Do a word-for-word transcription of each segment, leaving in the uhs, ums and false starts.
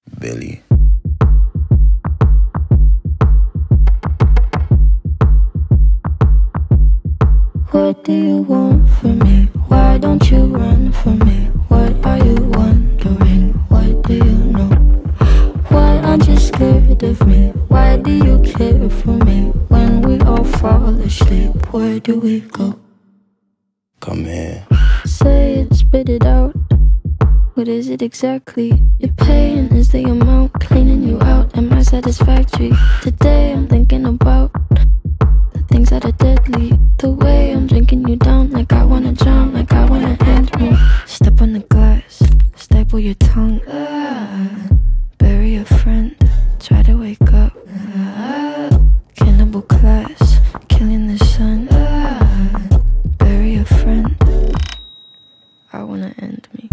Billy. What do you want from me? Why don't you run from me? What are you wondering? What do you know? Why aren't you scared of me? Why do you care for me? When we all fall asleep, where do we go? Come here. Say it, spit it out. What is it exactly? Your pain is the amount cleaning you out. Am I satisfactory? Today I'm thinking about the things that are deadly. The way I'm drinking you down, like I wanna drown, like I wanna end me. Step on the glass, staple your tongue. Ah, bury a friend, try to wake up. Ah, cannibal class, killing the sun. Ah, bury a friend. I wanna end me.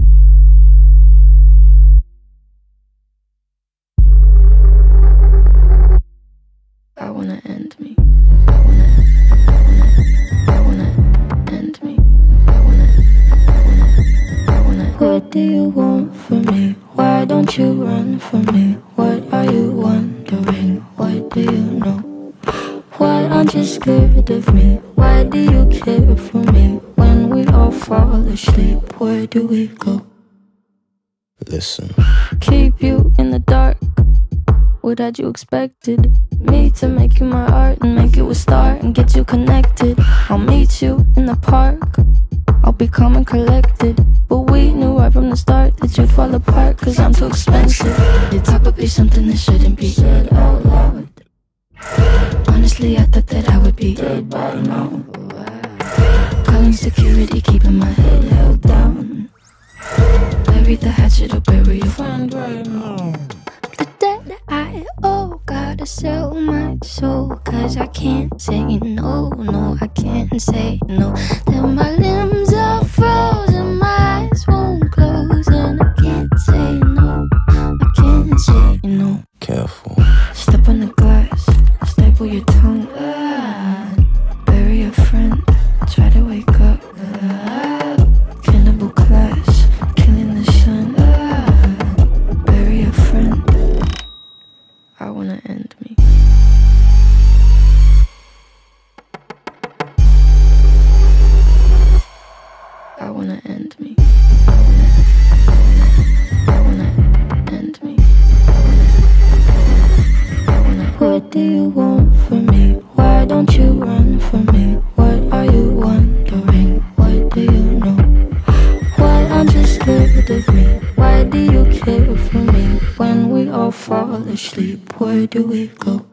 I wanna end me. I wanna, I wanna, I wanna end me. I wanna, I wanna, I wanna. What do you want from me? Why don't you run from me? What are you wondering? What do you know? Why aren't you scared of me? Why do you care for me? When we all fall asleep, where do we go? Listen. Keep you in the dark. What had you expected? Me to make you my art and make you a star and get you connected. I'll meet you in the park. I'll be calm and collected. But we knew right from the start that you'd fall apart, cause I'm too expensive. Your talk would be something that shouldn't be said out loud. Honestly, I thought that I would be dead by now. Calling security, keeping my head held down. Bury the hatchet or bury your friend right now. The debt I owe, gotta sell my soul, cause I can't say no, no, I can't say no. Then my limbs are frozen, my eyes won't close, and I can't say no, I can't say no. Careful. Step on the glass, staple your tongue. Ah, bury a friend, try to wake up. Ah, cannibal class, killing the sun. Ah, bury a friend. I wanna end me. I wanna end me. I wanna end me. I wanna. What do you want from me? Why don't you run from me? What are you wondering? What do you know? Why aren't you scared of me? Why do you care for me? When we all fall asleep, where do we go?